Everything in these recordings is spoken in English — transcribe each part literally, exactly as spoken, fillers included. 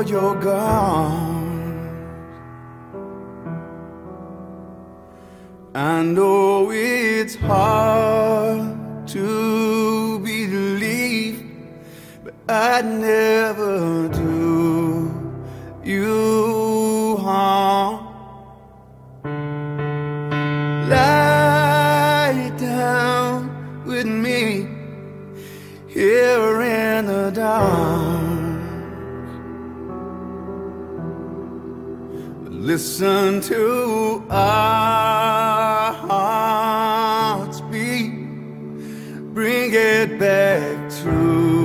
you're gone. I know it's hard to believe, but I'd never do you harm. Lie down with me here in the dark. Listen to our hearts beat. Bring it back to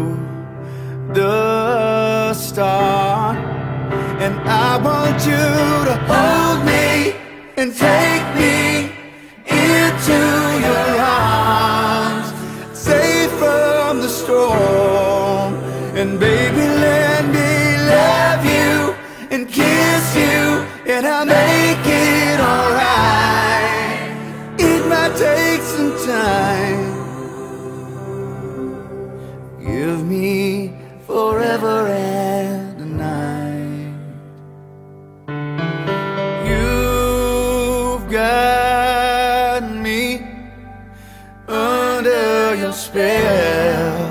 the start. And I want you to hold me and take me into your arms, safe from the storm. And baby, let me love you and kiss you, and I'll make it alright. It might take some time. Give me forever and a night. You've got me under your spell.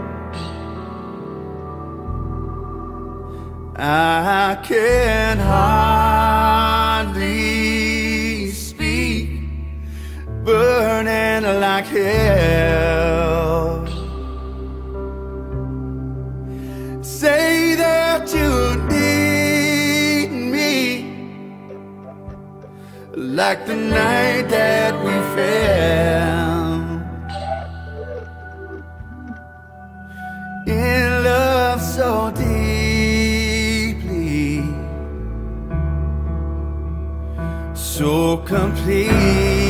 I can hardly speak, burning like hell. Say that you need me, like the night that we fell in love so deeply, so complete.